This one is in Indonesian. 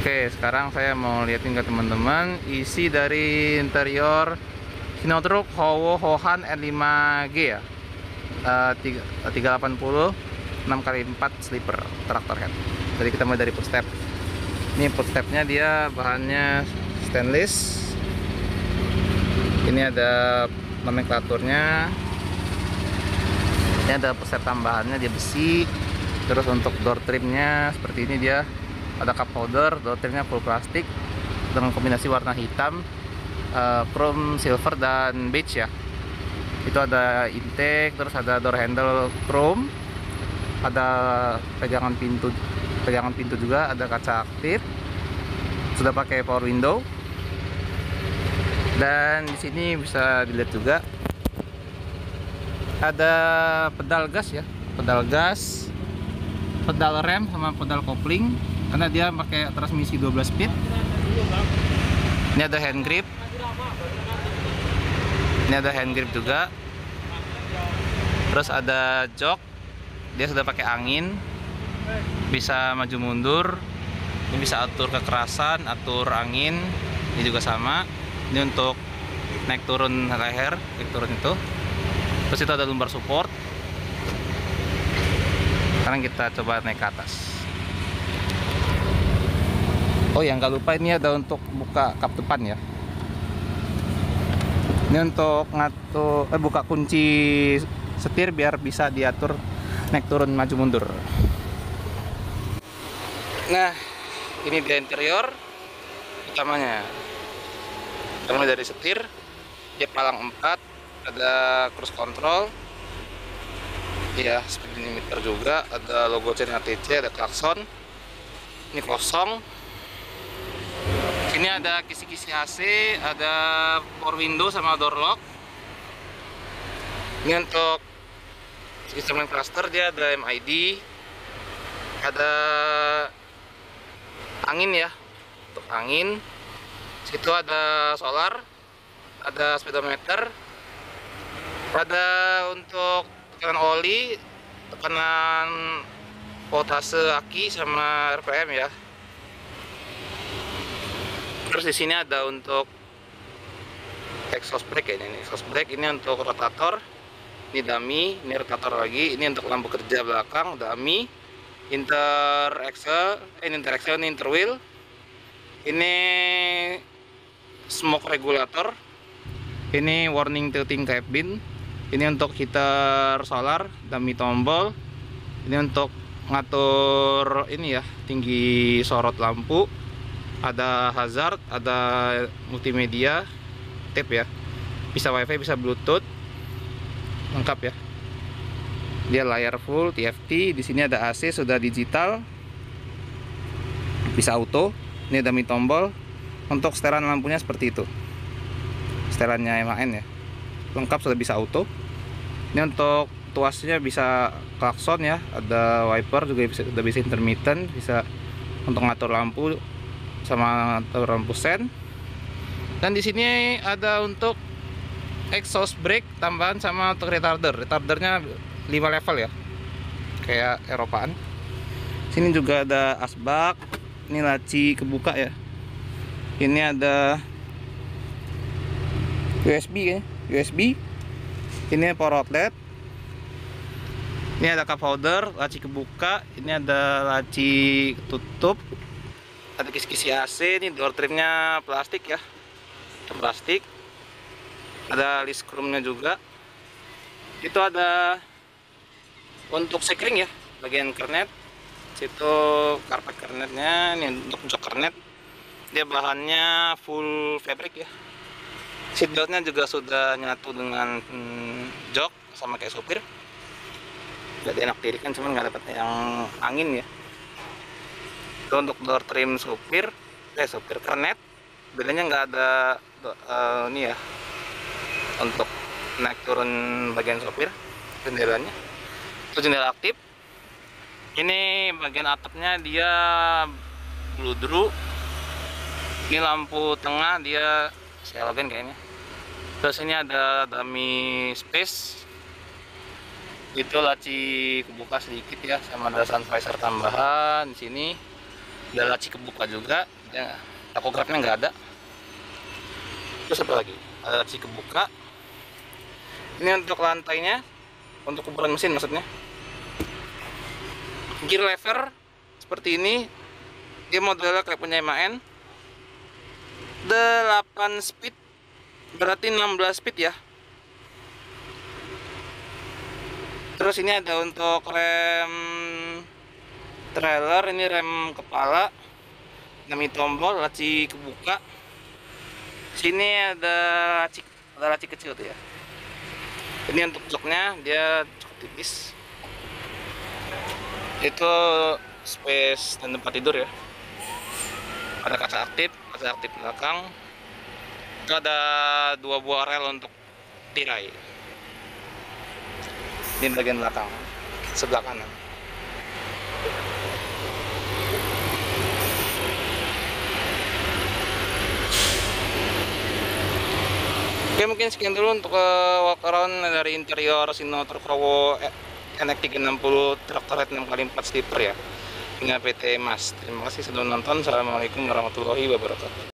Oke, sekarang saya mau liatin ke teman-teman isi dari interior Sinotruk Howo Hohan N5G ya. 380 6x4 sleeper traktor head. Jadi kita mulai dari footstep. Ini footstepnya dia bahannya stainless. Ini ada nomenklaturnya. Ini ada footstep tambahannya, dia besi. Terus untuk door trimnya seperti ini, dia ada cup holder, door trimnya full plastik dengan kombinasi warna hitam, chrome, silver, dan beige ya. Itu ada intake, terus ada door handle chrome, ada pegangan pintu juga, ada kaca aktif, sudah pakai power window. Dan di sini bisa dilihat juga ada pedal gas ya, pedal rem sama pedal kopling, karena dia pakai transmisi 12 speed. Ini ada hand grip. Ini ada hand grip juga. Terus ada jok. Dia sudah pakai angin. Bisa maju mundur. Ini bisa atur kekerasan, atur angin. Ini juga sama. Ini untuk naik turun leher, naik turun itu. Terus itu ada lumbar support. Sekarang kita coba naik ke atas. Oh ya, nggak lupa, ini ada untuk buka kap depan ya. Ini untuk ngatur buka kunci setir biar bisa diatur naik turun maju mundur. Nah, ini di interior utamanya. Kita dari setir, dia palang 4, ada cruise control. Ya, speed limiter juga, ada logo CNHTC, ada klakson. Ini kosong. Ini ada kisi-kisi AC, ada power window sama door lock. Ini untuk instrumen cluster, dia ada MID, ada angin ya, untuk angin. Situ ada solar, ada speedometer, ada untuk tekanan oli, tekanan voltase aki sama RPM ya. Terus di sini ada untuk exhaust brake ya, ini exhaust brake, ini untuk rotator, ini dummy, ini rotator lagi, ini untuk lampu kerja belakang, dummy, ini interwheel, ini smoke regulator, ini warning tilting cabin, ini untuk heater solar, dummy tombol, ini untuk ngatur ini ya, tinggi sorot lampu, ada hazard, ada multimedia, tape ya, bisa wifi, bisa bluetooth, lengkap ya. Dia layar full TFT. Di sini ada AC, sudah digital, bisa auto. Ini dummy tombol. Untuk setelan lampunya seperti itu, setelannya MAN ya, lengkap, sudah bisa auto. Ini untuk tuasnya bisa klakson ya, ada wiper juga, sudah bisa intermittent, bisa untuk ngatur lampu sama lampu sen. Dan di sini ada untuk exhaust brake tambahan sama untuk retardernya 5 level ya, kayak Eropaan. Sini juga ada asbak, ini laci kebuka ya. Ini ada USB ya, USB. Ini power outlet. Ini ada cup holder, laci kebuka. Ini ada laci tutup. Ada kisi-kisi AC. Ini door trimnya plastik ya, plastik. Ada list chrome-nya juga. Itu ada untuk sekring ya, bagian kernet. Situ karpet kernetnya. Ini untuk jok kernet, dia bahannya full fabric ya. Seatbeltnya juga sudah nyatu dengan jok, sama kayak supir. Jadi enak diri kan, cuman nggak dapat yang angin ya. Itu untuk door trim supir kernet, bedanya nggak ada ini ya, untuk naik turun bagian supir. Jendelanya itu jendela aktif. Ini bagian atapnya dia bludru. Ini lampu tengah dia halogen kayaknya. Terus ini ada dummy space, itu laci kebuka sedikit ya, sama ada sun visor tambahan di sini. Ada laci kebuka juga, ya, takografnya nggak ada. Terus apa lagi? Ada laci kebuka. Ini untuk lantainya, untuk ukuran mesin maksudnya. Gear lever seperti ini, dia modelnya kayak punya MAN. 8 speed, berarti 16 speed ya. Terus ini ada untuk rem trailer, ini rem kepala, nami tombol, laci kebuka. Sini ada laci kecil tuh ya. Ini untuk joknya, dia cukup tipis. Itu space dan tempat tidur ya. Ada kaca aktif belakang. Itu ada 2 buah rel untuk tirai. Ini bagian belakang, sebelah kanan. Oke, mungkin sekian dulu untuk walk around dari interior Sino Turkowo NX 360 traktor 6x4 sleeper ya, dengan PT Mas. Terima kasih sudah nonton. Assalamualaikum warahmatullahi wabarakatuh.